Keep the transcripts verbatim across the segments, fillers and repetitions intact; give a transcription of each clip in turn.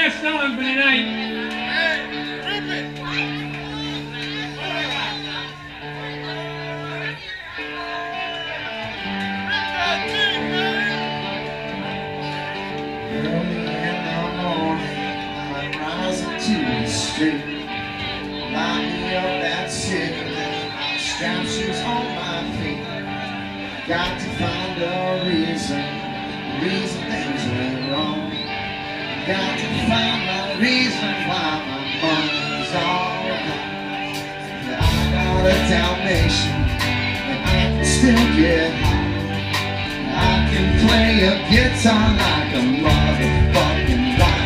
last song for tonight. Line me up that cigarette, strap shoes on my feet. Got to find a reason, reason things went wrong. Got to find a reason why my money's all gone. I got a Dalmatian, and I can still get high. I can play a guitar like a motherfucking lion.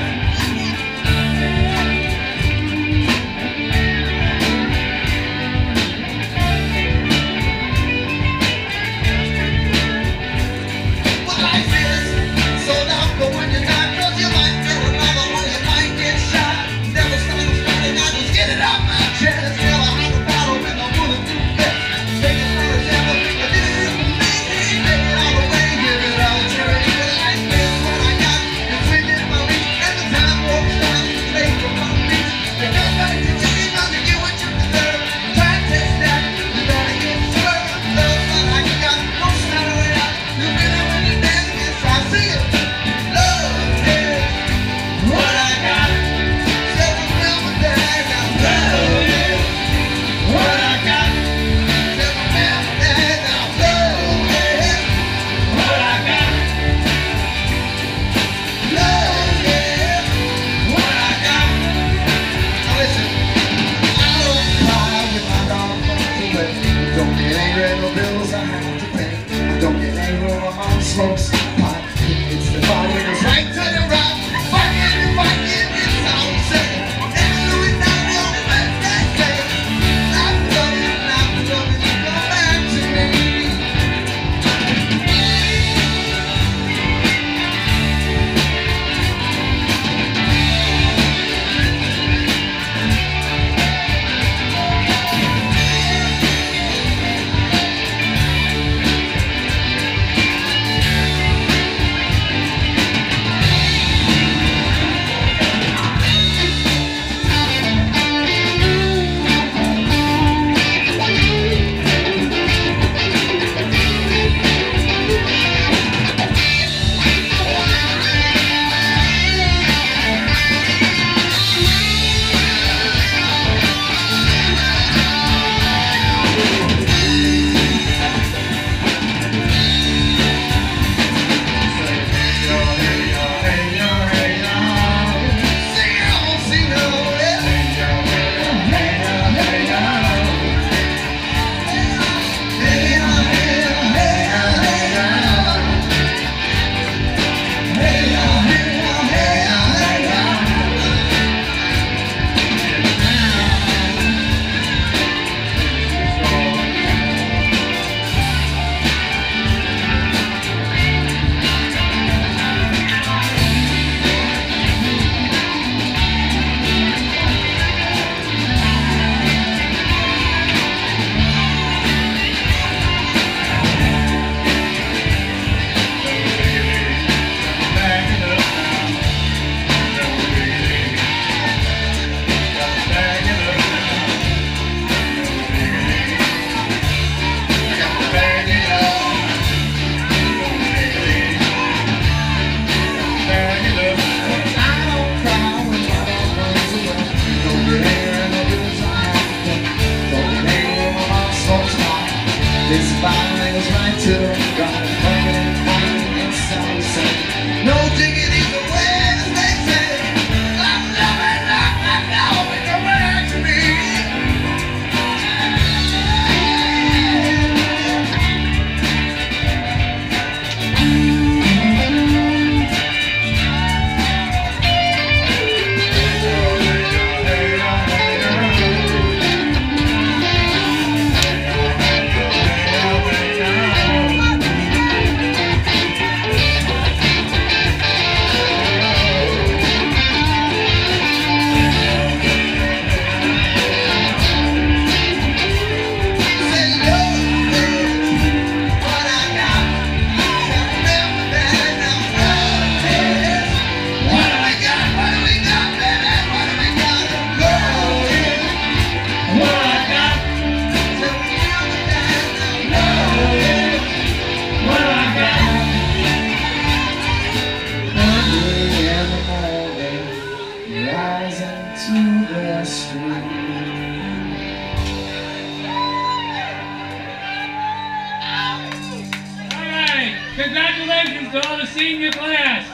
senior class.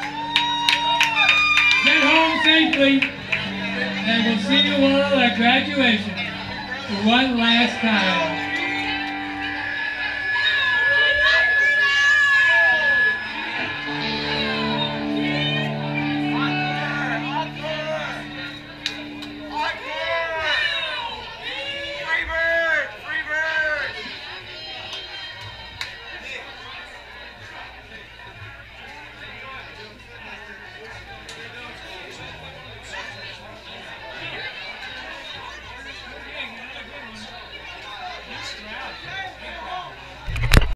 Get home safely, and we'll see you all at graduation for one last time.